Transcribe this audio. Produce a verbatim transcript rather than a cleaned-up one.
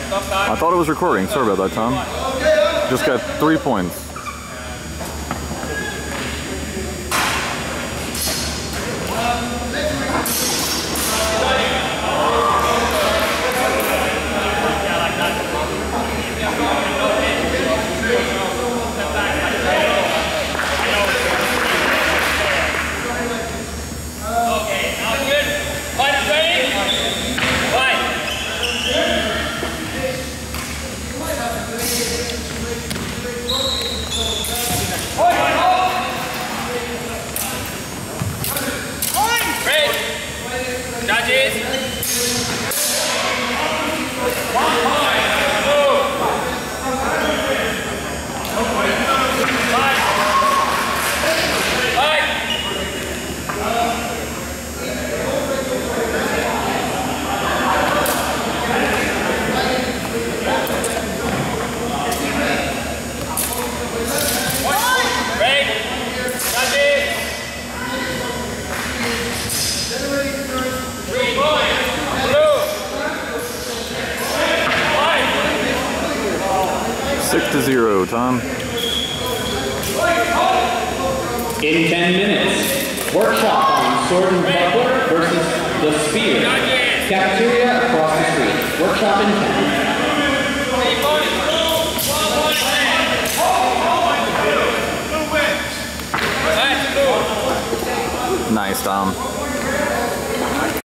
I thought it was recording. Sorry about that, Tom. Just got three points. Six to zero, Tom. In ten minutes, workshop on sword and buckler versus the spear. Cafeteria across the street. Workshop in ten. Nice, Tom.